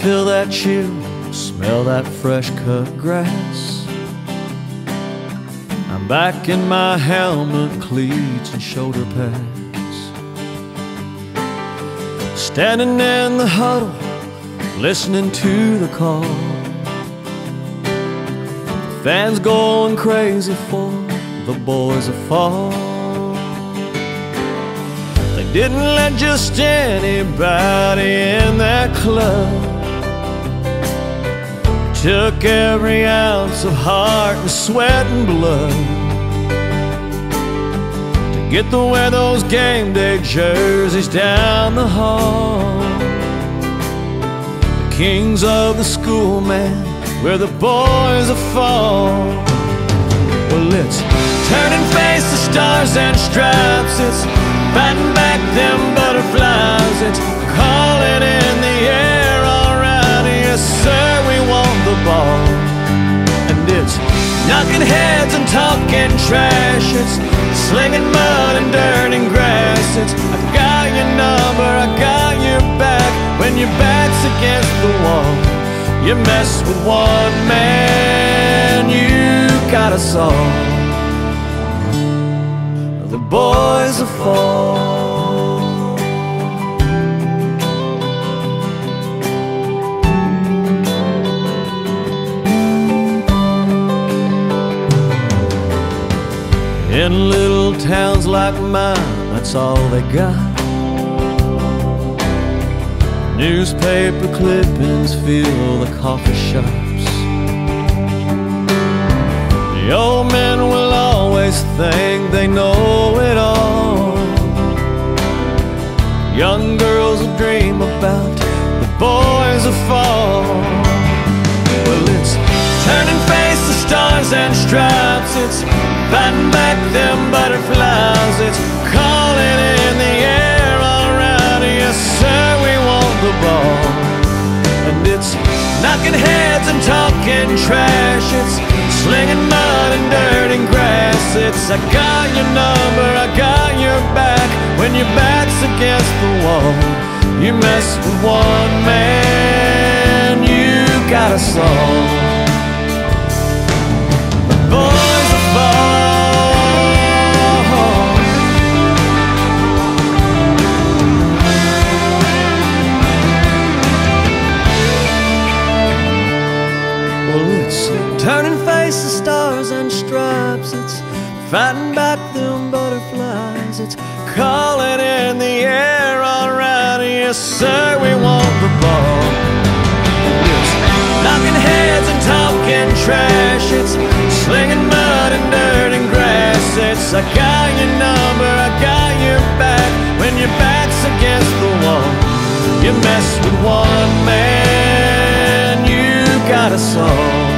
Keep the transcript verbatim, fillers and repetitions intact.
feel that chill, smell that fresh cut grass. I'm back in my helmet, cleats and shoulder pads, standing in the huddle, listening to the call. The fans going crazy for the boys of fall. They didn't let just anybody in that club. Took every ounce of heart and sweat and blood to get to wear those game day jerseys down the hall. The kings of the school, man, where the boys of fall. Well, it's turn and face the stars and stripes. It's fighting back them butterflies. It's calling in the air, all right, yes sir, we want the ball. And it's knocking heads and talking trash. It's slinging mud and dirt and grass. It's I got your number, I got your back. When your back's against the wall, you mess with one man, you got us all. The boys of fall. In little towns like mine, that's all they got. Newspaper clippings fill the coffee shops. The old men will always think they know it all. Young girls will dream about the boys of fall. Well, it's turn and face the stars and stripes. It's fighting back them butterflies. It's calling in the air, all right, yes sir, we want the ball. And it's knocking heads and talking trash. It's slinging mud and dirt and grass. It's I got your number, I got your back. When your back's against the wall, you mess with one man, you got us all. The boys of fall. Well, it's turn and face the stars and stripes. It's fighting back them butterflies. It's calling in the air, all right, yes sir, we want the ball. It's knocking heads and talking trash. It's slinging mud and dirt and grass. It's I got your number, I got your back. When your back's against the wall, you mess with one man, you got us all.